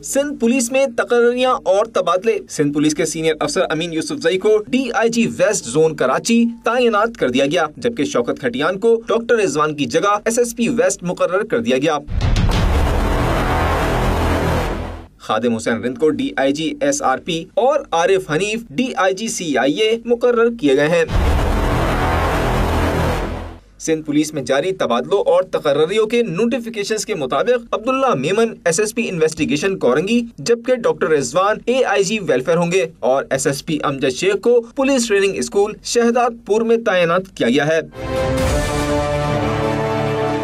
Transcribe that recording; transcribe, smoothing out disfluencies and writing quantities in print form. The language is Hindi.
सिंध पुलिस में तकर्रियां और तबादले। सिंध पुलिस के सीनियर अफसर अमीन यूसुफजई को DIG वेस्ट जोन कराची तैनात कर दिया गया, जबकि शौकत खटियान को डॉक्टर रिजवान की जगह SSP वेस्ट मुकर्रर कर दिया गया। खादिम हुसैन रिंद को DIG SRP और आरिफ हनीफ DIG CIA मुकर्रर किए गए हैं। सिंध पुलिस में जारी तबादलों और तकर्रियों के नोटिफिकेशंस के मुताबिक अब्दुल्ला मेमन SSP इन्वेस्टिगेशन कोरंगी, जबकि डॉक्टर रिजवान AIG वेलफेयर होंगे और SSP अमजद शेख को पुलिस ट्रेनिंग स्कूल शहदादपुर में तैनात किया गया है।